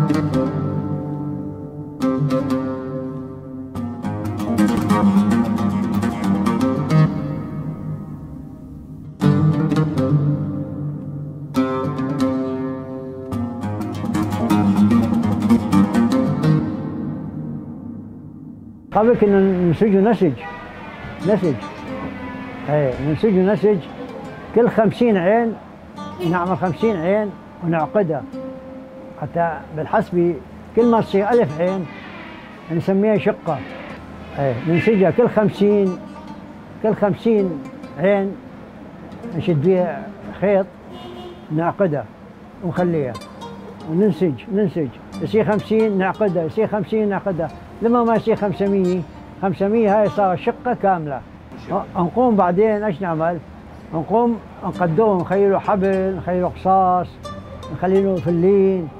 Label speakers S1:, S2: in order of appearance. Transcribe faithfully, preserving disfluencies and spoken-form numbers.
S1: قبل كنا ننسجه نسج نسج اي ننسجه نسج كل خمسين عين نعمل خمسين عين ونعقدها حتى بالحسبي كل ما تصير ألف عين نسميها شقة. اي ننسجها كل خمسين كل خمسين عين نشد بيها خيط نعقدها ونخليها وننسج ننسج يصير خمسين نعقدها يصير خمسين نعقدها لما ما يصير خمسمية خمسمية هاي صار شقة كاملة. نقوم بعدين ايش نعمل؟ نقوم نقدوه نخيله حبل نخيله قصاص نخلي له فلين